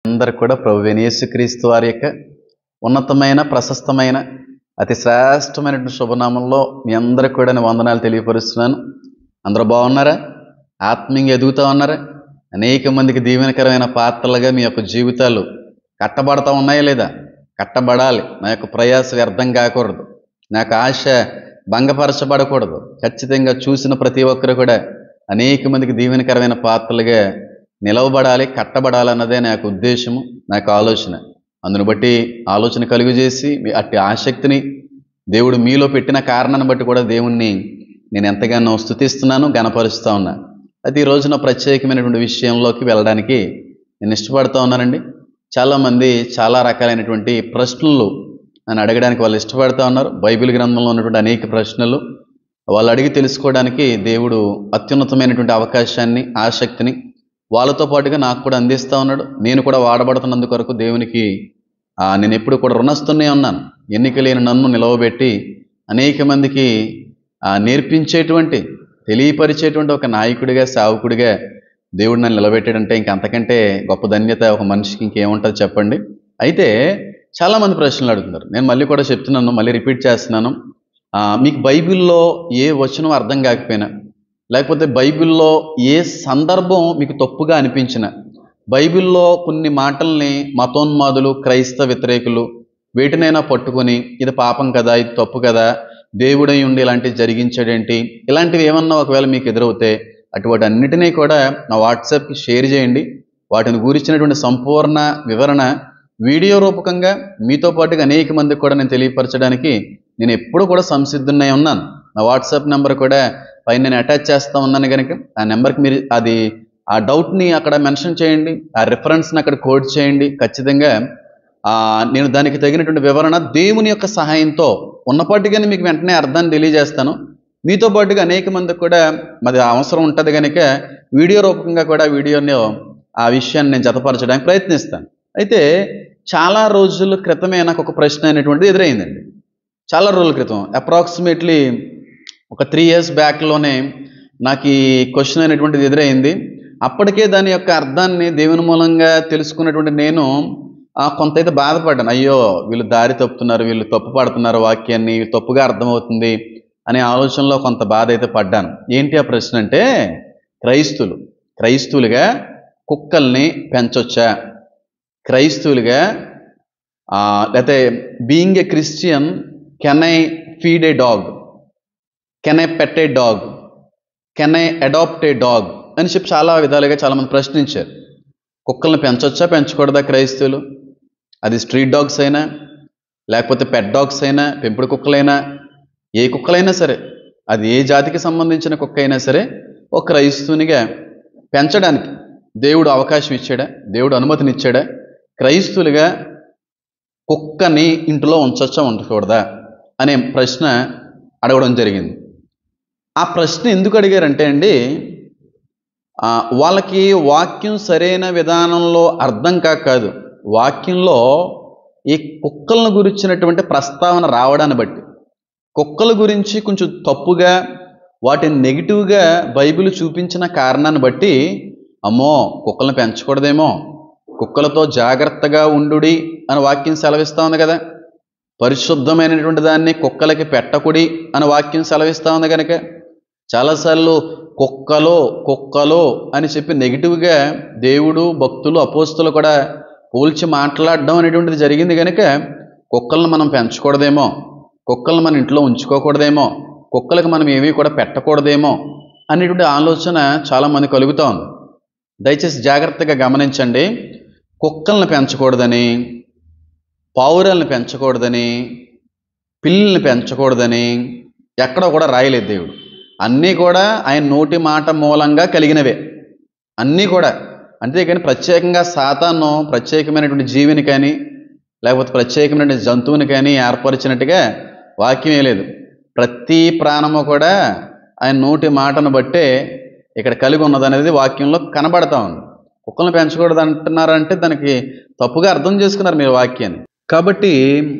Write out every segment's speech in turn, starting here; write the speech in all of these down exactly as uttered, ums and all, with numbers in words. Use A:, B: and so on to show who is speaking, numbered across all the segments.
A: అందరు కూడా ప్రభువైన యేసుక్రీస్తు వారి యొక్క ఉన్నతమైన ప్రశస్తమైన అతి శ్రేష్టమైనటువంటి శుభనామంలో మీ అందరికి కూడా నేను వందనాలు తెలియపరుస్తున్నాను. అందరూ బాగున్నారా? ఆత్మీయంగా ఎదుగుతూ ఉన్నారా? అనేక మందికి దీవెనకరమైన పాత్రలుగా మీ యొక్క జీవితాలు కట్టబడతా ఉన్నాయా లేదా? కట్టబడాలి. నా యొక్క ప్రయాస వ్యర్థం కాకూడదు, నా యొక్క ఆశ భంగపరచబడకూడదు. ఖచ్చితంగా చూసిన ప్రతి ఒక్కరు కూడా అనేక మందికి దీవెనకరమైన పాత్రలుగా నిలవబడాలి, కట్టబడాలి అన్నదే నా యొక్క ఉద్దేశము, నా యొక్క ఆలోచన. అందును బట్టి ఆలోచన కలుగు చేసి అట్టి ఆసక్తిని దేవుడు మీలో పెట్టిన కారణాన్ని బట్టి కూడా దేవుణ్ణి నేను ఎంతగానో స్తుతిస్తున్నాను, గణపరుస్తూ ఉన్నాను. అయితే ఈ రోజున ప్రత్యేకమైనటువంటి విషయంలోకి వెళ్ళడానికి నేను ఇష్టపడుతూ ఉన్నానండి. చాలామంది చాలా రకాలైనటువంటి ప్రశ్నలు నన్ను అడగడానికి వాళ్ళు ఇష్టపడుతూ ఉన్నారు. బైబిల్ గ్రంథంలో ఉన్నటువంటి అనేక ప్రశ్నలు వాళ్ళు అడిగి తెలుసుకోవడానికి దేవుడు అత్యున్నతమైనటువంటి అవకాశాన్ని, ఆసక్తిని వాళ్ళతో పాటుగా నాకు కూడా అందిస్తూ ఉన్నాడు. నేను కూడా వాడబడుతున్నందుకొరకు దేవునికి నేను ఎప్పుడు కూడా రుణస్తునే ఉన్నాను. ఎన్నిక లేని నన్ను నిలవబెట్టి అనేక మందికి నేర్పించేటువంటి, తెలియపరిచేటువంటి ఒక నాయకుడిగా, సేవకుడిగా దేవుడు నన్ను నిలబెట్టాడంటే ఇంక అంతకంటే గొప్ప ధన్యత ఒక మనిషికి ఇంకేముంటుంది చెప్పండి. అయితే చాలామంది ప్రశ్నలు అడుగుతున్నారు. నేను మళ్ళీ కూడా చెప్తున్నాను, మళ్ళీ రిపీట్ చేస్తున్నాను. మీకు బైబిల్లో ఏ వచనం అర్థం కాకపోయినా, లేకపోతే బైబిల్లో ఏ సందర్భం మీకు తప్పుగా అనిపించిన, బైబిల్లో కొన్ని మాటల్ని మతోన్మాదులు, క్రైస్తవ వ్యతిరేకులు వేటినైనా పట్టుకొని ఇది పాపం కదా, ఇది తప్పు కదా, దేవుడై ఉండి ఇలాంటివి జరిగించాడేంటి, ఇలాంటివి ఏమన్నా ఒకవేళ మీకు ఎదురవుతే అటువంటి అన్నిటినీ కూడా నా వాట్సాప్కి షేర్ చేయండి. వాటిని గురించినటువంటి సంపూర్ణ వివరణ వీడియో రూపకంగా మీతో పాటుగా అనేక మందికి కూడా నేను తెలియపరచడానికి నేను ఎప్పుడు కూడా సంసిద్ధున్నై ఉన్నాను. నా వాట్సాప్ నెంబర్ కూడా పైన నేను అటాచ్ చేస్తూ ఉన్నాను కనుక ఆ నెంబర్కి మీరు అది ఆ డౌట్ని అక్కడ మెన్షన్ చేయండి, ఆ రిఫరెన్స్ని అక్కడ కోడ్ చేయండి. ఖచ్చితంగా నేను దానికి తగినటువంటి వివరణ దేవుని యొక్క సహాయంతో ఉన్నపాటిగానే మీకు వెంటనే అర్థాన్ని తెలియజేస్తాను. మీతో పాటుగా అనేక మందికి కూడా మరి అవసరం ఉంటుంది కనుక వీడియో రూపకంగా కూడా వీడియోని ఆ విషయాన్ని నేను జతపరచడానికి ప్రయత్నిస్తాను. అయితే చాలా రోజుల క్రితమే నాకు ఒక ప్రశ్న అనేటువంటిది ఎదురైందండి. చాలా రోజుల క్రితం, అప్రాక్సిమేట్లీ ఒక త్రీ ఇయర్స్ బ్యాక్లోనే నాకు ఈ క్వశ్చన్ అనేటువంటిది ఎదురైంది. అప్పటికే దాని యొక్క అర్థాన్ని దేవుని మూలంగా తెలుసుకున్నటువంటి నేను కొంత అయితే బాధపడ్డాను. అయ్యో వీళ్ళు దారి తప్పుతున్నారు, వీళ్ళు తప్పు పడుతున్నారు, వాక్యాన్ని తప్పుగా అర్థమవుతుంది అనే ఆలోచనలో కొంత బాధ అయితే పడ్డాను. ఏంటి ఆ ప్రశ్న అంటే, క్రైస్తువులు క్రైస్తువులుగా కుక్కల్ని పెంచొచ్చా? క్రైస్తువులుగా లేకపోతే being a Christian, can I feed a dog, can I pet a dog, can I adopt a dog అని చెప్పి చాలా విధాలుగా చాలామంది ప్రశ్నించారు. కుక్కల్ని పెంచొచ్చా, పెంచకూడదా క్రైస్తవులు? అది స్ట్రీట్ డాగ్స్ అయినా, లేకపోతే పెట్ డాగ్స్ అయినా, పెంపుడు కుక్కలైనా, ఏ కుక్కలైనా సరే, అది ఏ జాతికి సంబంధించిన కుక్క అయినా సరే, ఒక క్రైస్తవునిగా పెంచడానికి దేవుడు అవకాశం ఇచ్చాడా, దేవుడు అనుమతినిచ్చాడా? క్రైస్తవులుగా కుక్కని ఇంట్లో ఉంచొచ్చా, ఉండకూడదా అనే ప్రశ్న అడగడం జరిగింది. ఆ ప్రశ్న ఎందుకు అడిగారంటే అండి, వాళ్ళకి వాక్యం సరైన విధానంలో అర్థం కాక కాదు, వాక్యంలో ఈ కుక్కలను గురించినటువంటి ప్రస్తావన రావడాన్ని బట్టి, కుక్కల గురించి కొంచెం తప్పుగా వాటిని నెగిటివ్గా బైబిల్ చూపించిన కారణాన్ని బట్టి, అమ్మో కుక్కలను పెంచకూడదేమో, కుక్కలతో జాగ్రత్తగా ఉండుడి అని వాక్యం సెలవిస్తూ ఉంది కదా, పరిశుద్ధమైనటువంటి దాన్ని కుక్కలకి పెట్టకుడి అని వాక్యం సెలవిస్తూ ఉంది కనుక చాలాసార్లు కుక్కలో కుక్కలో అని చెప్పి నెగిటివ్గా దేవుడు, భక్తులు, అపోస్తులు కూడా పోల్చి మాట్లాడడం అనేటువంటిది జరిగింది కనుక కుక్కలను మనం పెంచకూడదేమో, కుక్కలను మన ఇంట్లో ఉంచుకోకూడదేమో, కుక్కలకు మనం ఏమీ కూడా పెట్టకూడదేమో అనేటువంటి ఆలోచన చాలామంది కలుగుతూ ఉంది. దయచేసి జాగ్రత్తగా గమనించండి. కుక్కలను పెంచకూడదని, పావురాలను పెంచకూడదని, పిల్లిని పెంచకూడదని ఎక్కడో కూడా రాయలేదు దేవుడు. అన్నీ కూడా ఆయన నోటి మాట మూలంగా కలిగినవే అన్నీ కూడా. అంతేకాని ప్రత్యేకంగా సాతాను ప్రత్యేకమైనటువంటి జీవిని కానీ, లేకపోతే ప్రత్యేకమైనటువంటి జంతువుని కానీ ఏర్పరిచినట్టుగా వాక్యమే లేదు. ప్రతి ప్రాణము కూడా ఆయన నోటి మాటను బట్టే ఇక్కడ కలిగి ఉన్నదనేది వాక్యంలో కనబడతా ఉంది. కుక్కలను పెంచకూడదు అంటున్నారంటే దానికి తప్పుగా అర్థం చేసుకున్నారు మీరు వాక్యాన్ని. కాబట్టి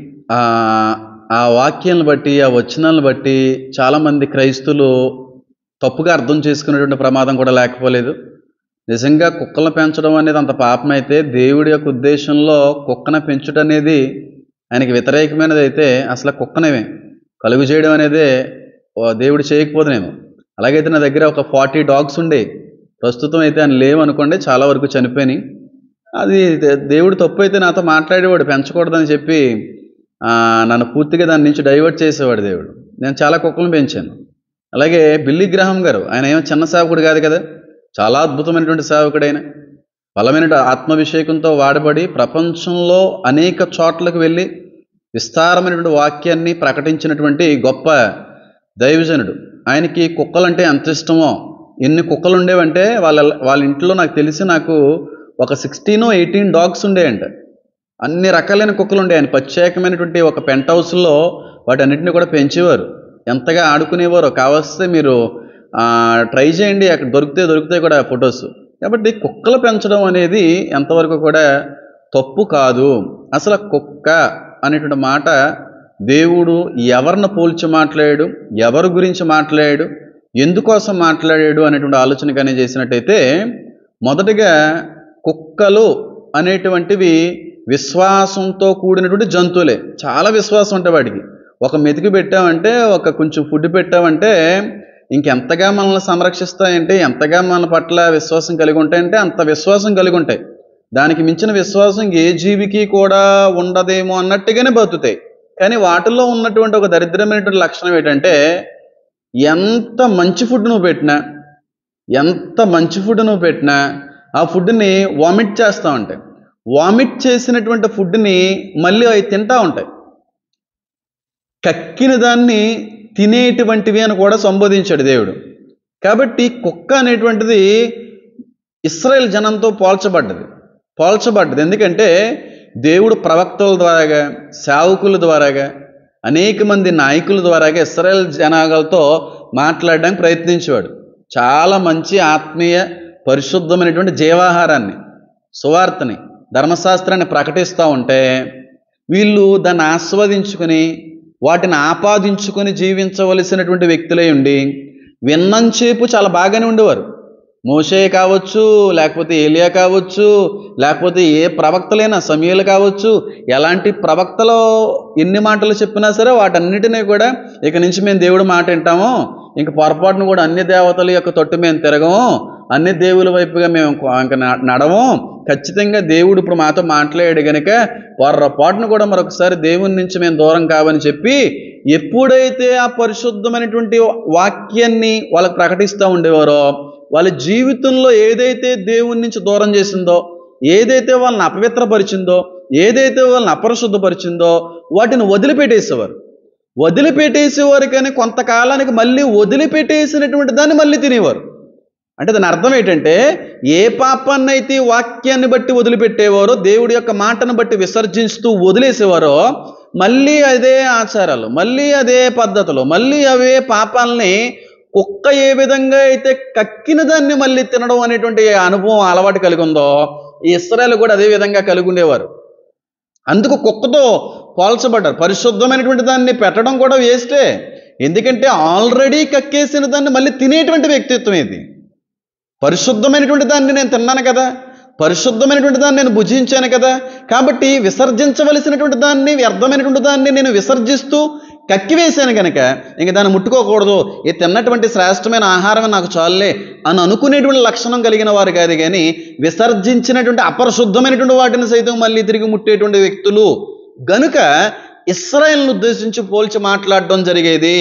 A: ఆ వాక్యాలను బట్టి, ఆ వచనాలను బట్టి చాలామంది క్రైస్తువులు తప్పుగా అర్థం చేసుకునేటువంటి ప్రమాదం కూడా లేకపోలేదు. నిజంగా కుక్కలను పెంచడం అనేది అంత పాపం అయితే, దేవుడి యొక్క ఉద్దేశంలో కుక్కను పెంచుట అనేది ఆయనకి వ్యతిరేకమైనది అయితే అసలు కుక్కనేమే కలుగు చేయడం అనేది దేవుడు చేయకపోతేనేమో. అలాగైతే నా దగ్గర ఒక ఫార్టీ డాగ్స్ ఉండే, ప్రస్తుతం అయితే ఆయన లేవు అనుకోండి, చాలా వరకు చనిపోయినాయి. అది దేవుడు తప్పు అయితే నాతో మాట్లాడేవాడు, పెంచకూడదని చెప్పి నన్ను పూర్తిగా దాని నుంచి డైవర్ట్ చేసేవాడు దేవుడు. నేను చాలా కుక్కలను పెంచాను. అలాగే బిల్లీ గ్రహాం గారు, ఆయన ఏమో చిన్న సేవకుడు కాదు కదా, చాలా అద్భుతమైనటువంటి సేవకుడైన, బలమైన ఆత్మాభిషేకంతో వాడబడి ప్రపంచంలో అనేక చోట్లకు వెళ్ళి విస్తారమైనటువంటి వాక్యాన్ని ప్రకటించినటువంటి గొప్ప దైవజనుడు. ఆయనకి కుక్కలంటే ఎంత ఇష్టమో, ఎన్ని కుక్కలు ఉండేవంటే వాళ్ళ వాళ్ళ ఇంట్లో నాకు తెలిసి నాకు ఒక సిక్స్టీన్ ఎయిటీన్ డాగ్స్ ఉండేయంట. అన్ని రకాలైన కుక్కలు ఉండే. ఆయన ప్రత్యేకమైనటువంటి ఒక పెంట్ హౌస్లో వాటన్నిటిని కూడా పెంచేవారు. ఎంతగా ఆడుకునేవారో, కావస్తే మీరు ట్రై చేయండి, అక్కడ దొరికితే దొరుకుతాయి కూడా ఫొటోస్. కాబట్టి కుక్కలు పెంచడం అనేది ఎంతవరకు కూడా తప్పు కాదు. అసలు కుక్క అనేటువంటి మాట దేవుడు ఎవరిని పోల్చి మాట్లాడాడు, ఎవరి గురించి మాట్లాడాడు, ఎందుకోసం మాట్లాడాడు అనేటువంటి ఆలోచన కానీ చేసినట్టయితే, మొదటిగా కుక్కలు అనేటువంటివి విశ్వాసంతో కూడినటువంటి జంతువులే. చాలా విశ్వాసం ఉంటుంది వాటికి. ఒక మెతికి పెట్టామంటే, ఒక కొంచెం ఫుడ్ పెట్టామంటే ఇంకెంతగా మనల్ని సంరక్షిస్తాయంటే, ఎంతగా మన పట్ల విశ్వాసం కలిగి ఉంటాయంటే అంత విశ్వాసం కలిగి ఉంటాయి. దానికి మించిన విశ్వాసం ఏ జీవికి కూడా ఉండదేమో అన్నట్టుగానే బతుకుతాయి. కానీ వాటిల్లో ఉన్నటువంటి ఒక దరిద్రమైనటువంటి లక్షణం ఏంటంటే, ఎంత మంచి ఫుడ్ నువ్వు పెట్టినా ఎంత మంచి ఫుడ్ నువ్వు పెట్టినా ఆ ఫుడ్ని వామిట్ చేస్తూ ఉంటాయి. వామిట్ చేసినటువంటి ఫుడ్ని మళ్ళీ అవి తింటూ ఉంటాయి. కక్కిన దాన్ని తినేటువంటివి అని కూడా సంబోధించాడు దేవుడు. కాబట్టి కుక్క అనేటువంటిది ఇశ్రాయేల్ జనంతో పోల్చబడ్డది పోల్చబడ్డది ఎందుకంటే దేవుడు ప్రవక్తల ద్వారాగా, సేవకుల ద్వారాగా, అనేక మంది నాయకుల ద్వారాగా ఇశ్రాయేల్ జనాలతో మాట్లాడడానికి ప్రయత్నించేవాడు. చాలా మంచి ఆత్మీయ పరిశుద్ధమైనటువంటి జీవాహారాన్ని, సువార్తని, ధర్మశాస్త్రాన్ని ప్రకటిస్తూ ఉంటే వీళ్ళు దాన్ని ఆస్వాదించుకొని వాటిని ఆపాదించుకొని జీవించవలసినటువంటి వ్యక్తులై ఉండి విన్నంచేపు చాలా బాగానే ఉండేవారు. మోషే కావచ్చు, లేకపోతే ఏలియా కావచ్చు, లేకపోతే ఏ ప్రవక్తలైనా, సమూయేలు కావచ్చు, ఎలాంటి ప్రవక్తలో ఎన్ని మాటలు చెప్పినా సరే వాటన్నిటినీ కూడా ఇక నుంచి మేము దేవుడు మాట వింటాము, ఇంక పొరపాటును కూడా అన్ని దేవతల యొక్క తొట్టు మేము తిరగము, అన్ని దేవుల వైపుగా మేము ఇంక నడము, ఖచ్చితంగా దేవుడు ఇప్పుడు మాతో మాట్లాడాడు కనుక పొరపాటును కూడా మరొకసారి దేవుని నుంచి మేము దూరం కావని చెప్పి ఎప్పుడైతే ఆ పరిశుద్ధమైనటువంటి వాక్యాన్ని వాళ్ళకి ప్రకటిస్తూ ఉండేవారో, వాళ్ళ జీవితంలో ఏదైతే దేవుని నుంచి దూరం చేసిందో, ఏదైతే వాళ్ళని అపవిత్రపరిచిందో, ఏదైతే వాళ్ళని అపరిశుద్ధపరిచిందో వాటిని వదిలిపెట్టేసేవారు. వదిలిపెట్టేసేవారు కానీ కొంతకాలానికి మళ్ళీ వదిలిపెట్టేసినటువంటి దాన్ని మళ్ళీ తినేవారు. అంటే దాని అర్థం ఏంటంటే, ఏ పాపాన్ని అయితే వాక్యాన్ని బట్టి వదిలిపెట్టేవారో, దేవుడి యొక్క మాటను బట్టి విసర్జిస్తూ వదిలేసేవారో, మళ్ళీ అదే ఆచారాలు, మళ్ళీ అదే పద్ధతులు, మళ్ళీ అవే పాపాలని కుక్క ఏ విధంగా అయితే కక్కిన దాన్ని మళ్ళీ తినడం అనేటువంటి అనుభవం అలవాటు కలిగి ఉందో, ఈ ఇశ్రాయేలు కూడా అదే విధంగా కలిగి ఉండేవారు. అందుకు కుక్కతో పోల్చబడ్డారు. పరిశుద్ధమైనటువంటి దాన్ని పెట్టడం కూడా వేస్టే, ఎందుకంటే ఆల్రెడీ కక్కేసిన దాన్ని మళ్ళీ తినేటువంటి వ్యక్తిత్వం ఇది. పరిశుద్ధమైనటువంటి దాన్ని నేను తిన్నాను కదా, పరిశుద్ధమైనటువంటి దాన్ని నేను భుజించాను కదా, కాబట్టి విసర్జించవలసినటువంటి దాన్ని, వ్యర్థమైనటువంటి దాన్ని నేను విసర్జిస్తూ కక్కివేశాను కనుక ఇంక దాన్ని ముట్టుకోకూడదు, ఇది తిన్నటువంటి శ్రేష్టమైన ఆహారం నాకు చాలులే అని అనుకునేటువంటి లక్షణం కలిగిన వారు కాదు, కానీ విసర్జించినటువంటి అపరిశుద్ధమైనటువంటి వాటిని సైతం మళ్ళీ తిరిగి ముట్టేటువంటి వ్యక్తులు గనుక ఇశ్రాయేలును ఉద్దేశించి పోల్చి మాట్లాడడం జరిగేది.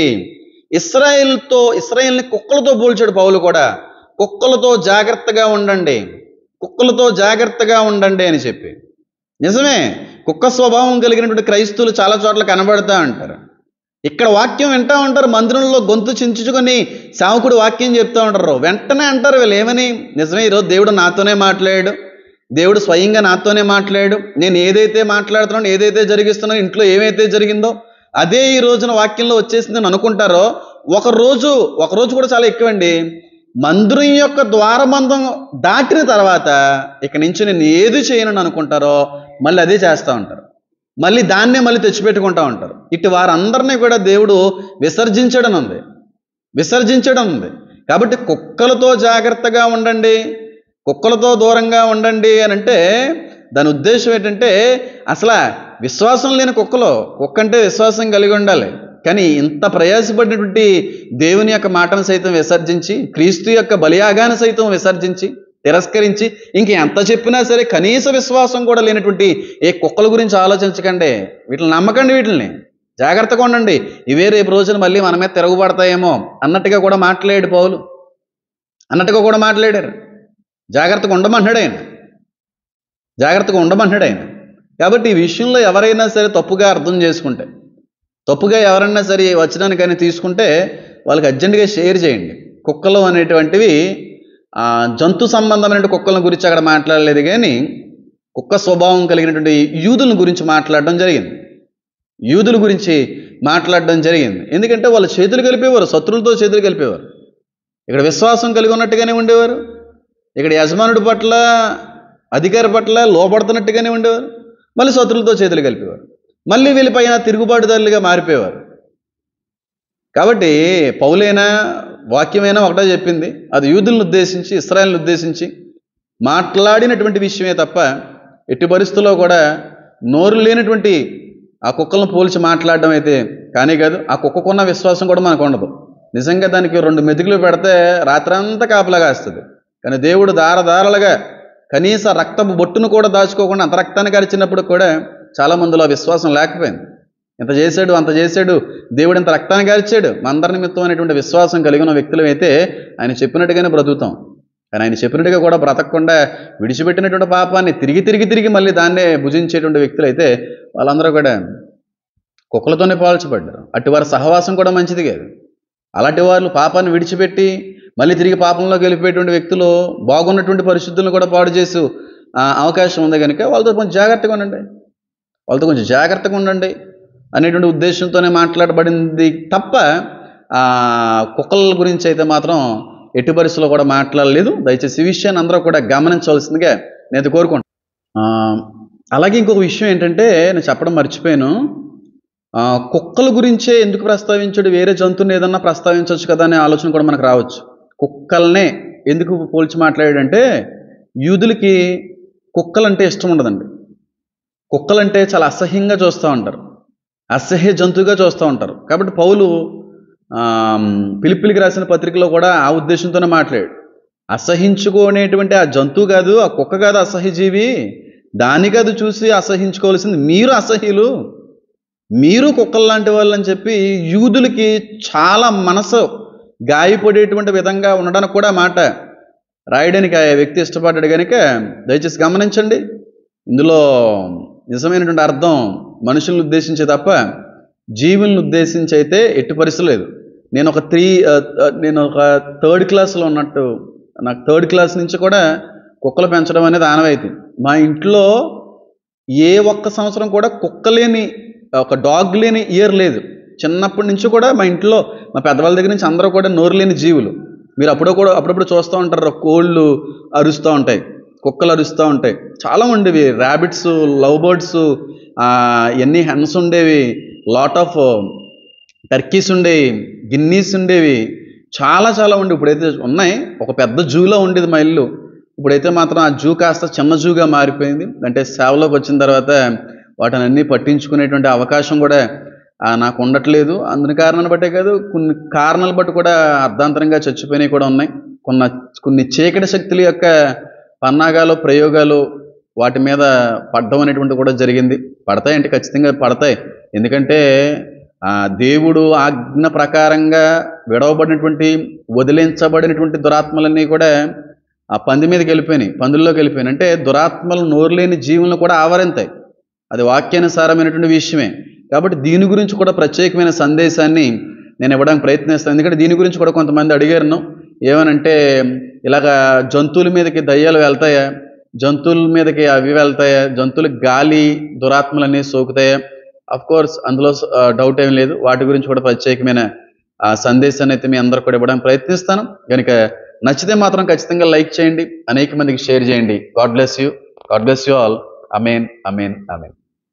A: ఇశ్రాయేలుతో ఇశ్రాయేల్ని కుక్కలతో పోల్చాడు పౌలు కూడా. కుక్కలతో జాగ్రత్తగా ఉండండి, కుక్కలతో జాగ్రత్తగా ఉండండి అని చెప్పి. నిజమే, కుక్క స్వభావం కలిగినటువంటి క్రైస్తవులు చాలా చోట్ల కనబడతా ఉంటారు. ఇక్కడ వాక్యం వింటూ ఉంటారు, మందిరంలో గొంతు చించుకొని సేవకుడు వాక్యం చెప్తూ ఉంటారు, వెంటనే అంటారు వీళ్ళు ఏమని, నిజమే ఈరోజు దేవుడు నాతోనే మాట్లాడాడు, దేవుడు స్వయంగా నాతోనే మాట్లాడాడు, నేను ఏదైతే మాట్లాడుతున్నాను, ఏదైతే జరిగిస్తున్నానో, ఇంట్లో ఏమైతే జరిగిందో అదే ఈ రోజున వాక్యంలో వచ్చేసిందని అనుకుంటారో, ఒకరోజు ఒకరోజు కూడా చాలా ఎక్కువండి, మందిరం యొక్క ద్వారబంధం దాటిన తర్వాత ఇక నుంచి నేను ఏది చేయనని అనుకుంటారో మళ్ళీ అదే చేస్తూ ఉంటారు, మళ్ళీ దాన్నే మళ్ళీ తెచ్చిపెట్టుకుంటూ ఉంటారు. ఇటు వారందరినీ కూడా దేవుడు విసర్జించడం ఉంది విసర్జించడం ఉంది కాబట్టి కుక్కలతో జాగ్రత్తగా ఉండండి, కుక్కలతో దూరంగా ఉండండి అని అంటే దాని ఉద్దేశం ఏంటంటే అసలు విశ్వాసం లేని కుక్కలో కుక్క అంటే విశ్వాసం కలిగి ఉండాలి. కానీ ఇంత ప్రయాసపడినటువంటి దేవుని యొక్క మాటను సైతం విసర్జించి, క్రీస్తు యొక్క బలియాగాన్ని సైతం విసర్జించి, తిరస్కరించి, ఇంక ఎంత చెప్పినా సరే కనీస విశ్వాసం కూడా లేనటువంటి ఏ కుక్కల గురించి ఆలోచించకండి. వీటిని నమ్మకండి, వీటిని జాగ్రత్తగా ఉండండి. ఇవే రేపు రోజున మళ్ళీ మన మీద తిరగబడతాయేమో అన్నట్టుగా కూడా మాట్లాడాడు పౌలు, అన్నట్టుగా కూడా మాట్లాడారు. జాగ్రత్తగా ఉండమన్నాడు ఆయన, జాగ్రత్తగా ఉండమన్నాడు ఆయన. కాబట్టి ఈ విషయంలో ఎవరైనా సరే తప్పుగా అర్థం చేసుకుంటే, తప్పుగా ఎవరైనా సరే వచనాన్ని కానీ తీసుకుంటే వాళ్ళకి అర్జెంటుగా షేర్ చేయండి. కుక్కలు అనేటువంటివి జంతు సంబంధమైన కుక్కల గురించి అక్కడ మాట్లాడలేదు, కానీ కుక్క స్వభావం కలిగినటువంటి యూదుల గురించి మాట్లాడడం జరిగింది. యూదుల గురించి మాట్లాడడం జరిగింది ఎందుకంటే వాళ్ళు చేతులు కలిపేవారు, శత్రువులతో చేతులు కలిపేవారు. ఇక్కడ విశ్వాసం కలిగి ఉన్నట్టుగానే ఉండేవారు, ఇక్కడ యజమానుడి పట్ల అధికారి పట్ల లోపడుతున్నట్టుగానే ఉండేవారు, మళ్ళీ శత్రువులతో చేతులు కలిపేవారు, మళ్ళీ వీళ్ళపైన తిరుగుబాటుదారులుగా మారిపోయేవారు. కాబట్టి పౌలైనా వాక్యమైనా ఒకటే చెప్పింది, అది యూదులను ఉద్దేశించి, ఇశ్రాయేలును ఉద్దేశించి మాట్లాడినటువంటి విషయమే తప్ప ఎట్టి పరిస్థితుల్లో కూడా నోరు లేనటువంటి ఆ కుక్కలను పోల్చి మాట్లాడడం అయితే కానీ కాదు. ఆ కుక్కకున్న విశ్వాసం కూడా మనకు ఉండదు. నిజంగా దానికి రెండు మెతుకులు పెడితే రాత్రంతా కాపలా కాస్తుంది. కానీ దేవుడు దారదారలుగా కనీస రక్తపు బొట్టును కూడా దాచుకోకుండా అంత రక్తాన్ని కరిచినప్పుడు కూడా చాలా మందిలో విశ్వాసం లేకపోయింది. ఇంత చేశాడు, అంత చేశాడు, దేవుడు ఇంత రక్తాన్ని గార్చాడు, మా అందరి నిమిత్తం అనేటువంటి విశ్వాసం కలిగిన వ్యక్తులు అయితే ఆయన చెప్పినట్టుగానే బ్రతుకుతాం. కానీ ఆయన చెప్పినట్టుగా కూడా బ్రతకకుండా విడిచిపెట్టినటువంటి పాపాన్ని తిరిగి తిరిగి తిరిగి మళ్ళీ దాన్నే భుజించేటువంటి వ్యక్తులు అయితే వాళ్ళందరూ కూడా కుక్కలతోనే పోల్చబడ్డారు. అటు వారి సహవాసం కూడా మంచిది కాదు. అలాంటి వాళ్ళు పాపాన్ని విడిచిపెట్టి మళ్ళీ తిరిగి పాపంలోకి వెళ్ళిపోయేటువంటి వ్యక్తులు బాగున్నటువంటి పరిశుద్ధులను కూడా పాడు చేసే అవకాశం ఉంది. కనుక వాళ్ళతో కొంచెం జాగ్రత్తగా ఉండండి, వాళ్ళతో కొంచెం జాగ్రత్తగా ఉండండి అనేటువంటి ఉద్దేశంతోనే మాట్లాడబడింది తప్ప కుక్కల గురించి అయితే మాత్రం ఎట్టి పరిస్థితుల్లో కూడా మాట్లాడలేదు. దయచేసి ఈ విషయాన్ని అందరూ కూడా గమనించవలసిందిగా నేను కోరుకుంటాను. అలాగే ఇంకొక విషయం ఏంటంటే నేను చెప్పడం మర్చిపోయాను, కుక్కల గురించే ఎందుకు ప్రస్తావించాడు, వేరే జంతువుని ఏదన్నా ప్రస్తావించవచ్చు కదా అనే ఆలోచన కూడా మనకు రావచ్చు. కుక్కల్నే ఎందుకు పోల్చి మాట్లాడాడంటే యూదులకి కుక్కలంటే ఇష్టం ఉండదండి. కుక్కలంటే చాలా అసహ్యంగా చూస్తూ ఉంటారు, అసహ్య జంతువుగా చూస్తూ ఉంటారు. కాబట్టి పౌలు ఫిలిప్పీయులకు రాసిన పత్రికలో కూడా ఆ ఉద్దేశంతోనే మాట్లాడాడు. అసహించుకునేటువంటి ఆ జంతువు కాదు, ఆ కుక్క కాదు అసహ్య జీవి, దాని కాదు చూసి అసహించుకోవాల్సింది మీరు అసహ్యులు, మీరు కుక్కలు లాంటి వాళ్ళు అని చెప్పి యూదులకి చాలా మనసు గాయపడేటువంటి విధంగా ఉండడానికి కూడా మాట రాయడానికి ఆ వ్యక్తి ఇష్టపడ్డాడు. కనుక దయచేసి గమనించండి, ఇందులో నిజమైనటువంటి అర్థం మనుషులను ఉద్దేశించే తప్ప జీవులను ఉద్దేశించి అయితే ఎట్టి పరిస్థితి లేదు. నేను ఒక త్రీ నేను ఒక థర్డ్ క్లాస్లో ఉన్నట్టు నాకు థర్డ్ క్లాస్ నుంచి కూడా కుక్కలు పెంచడం అనేది ఆనవాయితీ. మా ఇంట్లో ఏ ఒక్క సంవత్సరం కూడా కుక్క లేని, ఒక డాగ్ లేని ఇయర్ లేదు. చిన్నప్పటి నుంచి కూడా మా ఇంట్లో మా పెద్దవాళ్ళ దగ్గర నుంచి అందరూ కూడా నోరు లేని జీవులు. మీరు అప్పుడు కూడా అప్పుడప్పుడు చూస్తూ ఉంటారు, కోళ్ళు అరుస్తూ ఉంటాయి, కుక్కలు అరుస్తూ ఉంటాయి, చాలా ఉండేవి. ర్యాబిట్స్, లవ్ బర్డ్స్, ఎన్ని హెన్స్ ఉండేవి, లాట్ ఆఫ్ టర్కీస్ ఉండేవి, గిన్నీస్ ఉండేవి, చాలా చాలా ఉండి ఇప్పుడైతే ఉన్నాయి. ఒక పెద్ద జూలో ఉండేది మా ఇల్లు, ఇప్పుడైతే మాత్రం ఆ జూ కాస్త చిన్న జూగా మారిపోయింది. అంటే సేవలోకి వచ్చిన తర్వాత వాటిని అన్నీ పట్టించుకునేటువంటి అవకాశం కూడా నాకు ఉండట్లేదు. అందుని కారణాన్ని బట్టే కాదు, కొన్ని కారణాలు బట్టి కూడా అర్ధాంతరంగా చచ్చిపోయినవి కూడా ఉన్నాయి. కొన్న కొన్ని చీకటి శక్తుల యొక్క పన్నాగాలు, ప్రయోగాలు వాటి మీద పడ్డం అనేటువంటి కూడా జరిగింది. పడతాయంటే ఖచ్చితంగా పడతాయి. ఎందుకంటే దేవుడు ఆజ్ఞ ప్రకారంగా విడవబడినటువంటి, వదిలించబడినటువంటి దురాత్మలన్నీ కూడా ఆ పంది మీదకి వెళ్ళిపోయినాయి, పందుల్లోకి వెళ్ళిపోయినాయి. అంటే దురాత్మలు నోరు లేని జీవులను కూడా ఆవరింతాయి. అది వాక్యానుసారమైనటువంటి విషయమే. కాబట్టి దీని గురించి కూడా ప్రత్యేకమైన సందేశాన్ని నేను ఇవ్వడానికి ప్రయత్నిస్తాను. ఎందుకంటే దీని గురించి కూడా కొంతమంది అడిగారు, ఏమనంటే ఇలాగ జంతువుల మీదకి దయ్యాలు వెళ్తాయా, జంతువుల మీదకి అవి వెళ్తాయా, జంతువులకు గాలి దురాత్మలన్నీ సోకుతాయా? అఫ్ కోర్స్ అందులో డౌట్ ఏం లేదు. వాటి గురించి కూడా ప్రత్యేకమైన సందేశాన్ని అయితే మీ అందరూ కూడా ఇవ్వడానికి ప్రయత్నిస్తాను. కనుక నచ్చితే మాత్రం ఖచ్చితంగా లైక్ చేయండి, అనేక మందికి షేర్ చేయండి. God bless you, God bless you all. Amen, amen, amen.